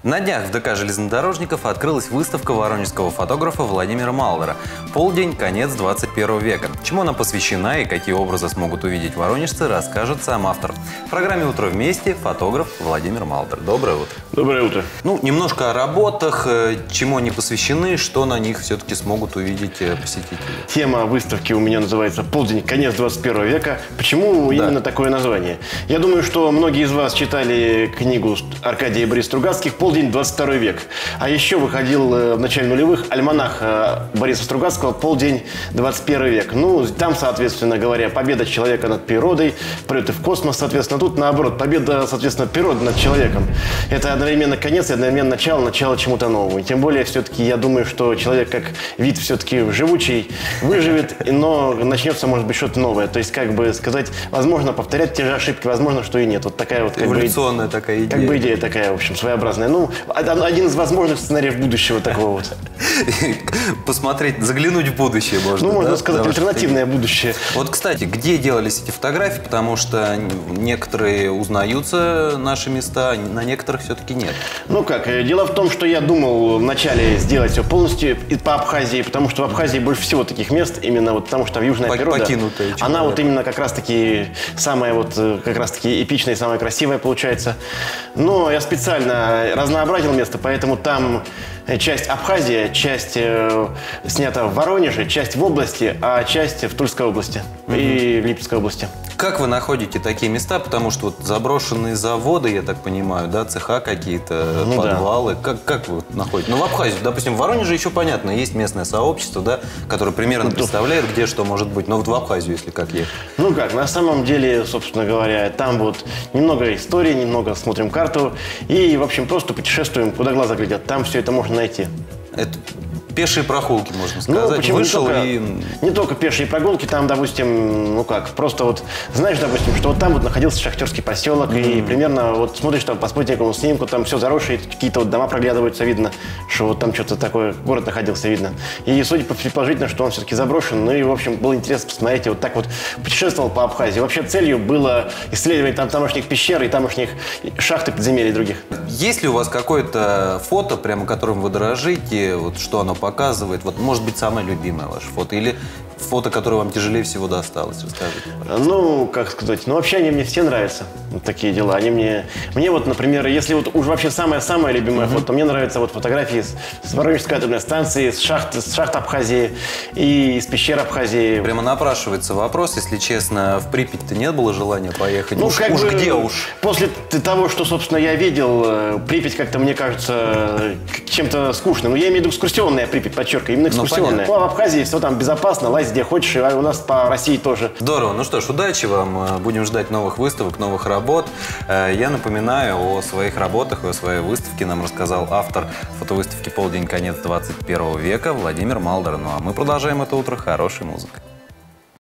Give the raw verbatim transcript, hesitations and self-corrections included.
На днях в ДК железнодорожников открылась выставка воронежского фотографа Владимира Малдера «Полдень. Конец двадцать первого века». Чему она посвящена и какие образы смогут увидеть воронежцы, расскажет сам автор. В программе «Утро вместе» фотограф Владимир Малдер. Доброе утро. Доброе утро. Ну, немножко о работах, чему они посвящены, что на них все-таки смогут увидеть посетители. Тема выставки у меня называется «Полдень. Конец двадцать первого века». Почему да. именно такое название? Я думаю, что многие из вас читали книгу Аркадия и Бориса Стругацких «Полдень. двадцать второй век». А еще выходил в начале нулевых альманах Бориса Стругацкого «Полдень. двадцать первый век». Ну, там, соответственно говоря, победа человека над природой, полеты в космос, соответственно. Тут, наоборот, победа, соответственно, природы над человеком. Это одновременно конец и одновременно начало, начало чему-то новому. И тем более, все-таки, я думаю, что человек как вид все-таки живучий, выживет, но начнется, может быть, что-то новое. То есть, как бы сказать, возможно, повторять те же ошибки, возможно, что и нет. Вот такая вот... Эволюционная бы, такая идея. Как бы идея такая, в общем, своеобразная. Ну, один из возможных сценариев будущего такого вот. Посмотреть, заглянуть в будущее можно. Ну, можно да? сказать, альтернативное будущее. Вот, кстати, где делались эти фотографии? Потому что некоторые узнаются, наши места, на некоторых все-таки нет. Ну как, дело в том, что я думал вначале сделать все полностью по Абхазии, потому что в Абхазии больше всего таких мест, именно вот потому что южная природа, покинутая, она вот именно как раз-таки самая вот как раз-таки эпичная и самая красивая получается. Но я специально разнообразил место, поэтому там часть Абхазия, часть э, снята в Воронеже, часть в области, а часть в Тульской области mm-hmm. и в Липецкой области. Как вы находите такие места? Потому что вот заброшенные заводы, я так понимаю, да, цеха какие-то, ну, подвалы. Да. Как, как вы находите? Ну, в Абхазии, допустим, в Воронеже еще понятно, есть местное сообщество, да, которое примерно представляет, где что может быть. Но вот в Абхазию, если как ехать. Ну как, на самом деле, собственно говоря, там вот немного истории, немного смотрим карту и, в общем, просто путешествуем, куда глаза глядят. Там все это можно найти. Это пешие прогулки, можно сказать. Ну, Вышел не только, и... не только пешие прогулки, там, допустим, ну как, просто вот, знаешь, допустим, что вот там вот находился шахтерский поселок, mm-hmm. и примерно вот смотришь там по спутниковому снимку, там все заросшее, какие-то вот дома проглядываются, видно, что вот там что-то такое, город находился, видно. И, судя по предположительно, что он все-таки заброшен, ну и, в общем, было интересно посмотреть, вот так вот путешествовал по Абхазии. Вообще целью было исследовать там тамошних пещер и тамошних шахт и подземелий других. Есть ли у вас какое-то фото, прямо которым вы дорожите, вот что оно показывает? Вот, может быть, самое любимое ваше фото? Или фото, которое вам тяжелее всего досталось? Расскажите, пожалуйста. Ну, как сказать, ну вообще они мне все нравятся, вот такие дела. Они мне, мне вот, например, если вот уж вообще самое-самое любимое mm-hmm. фото, мне нравятся вот фотографии с, с Воронежской атомной станции, с шахт, с шахт Абхазии и из пещер Абхазии. Прямо напрашивается вопрос, если честно, в Припять-то нет было желания поехать? Ну, уж как уж бы, где уж? После того, что, собственно, я видел, Припять как-то, мне кажется, чем-то скучным. Но я имею в виду экскурсионная Припять, подчеркиваю, именно экскурсионная. Ну, а в Абхазии все там безопасно, лазь где хочешь, а у нас по России тоже. Здорово. Ну что ж, удачи вам. Будем ждать новых выставок, новых работ. Я напоминаю, о своих работах и о своей выставке нам рассказал автор фотовыставки «Полдень. Конец двадцать первого века» Владимир Малдер. Ну а мы продолжаем это утро хорошей музыкой.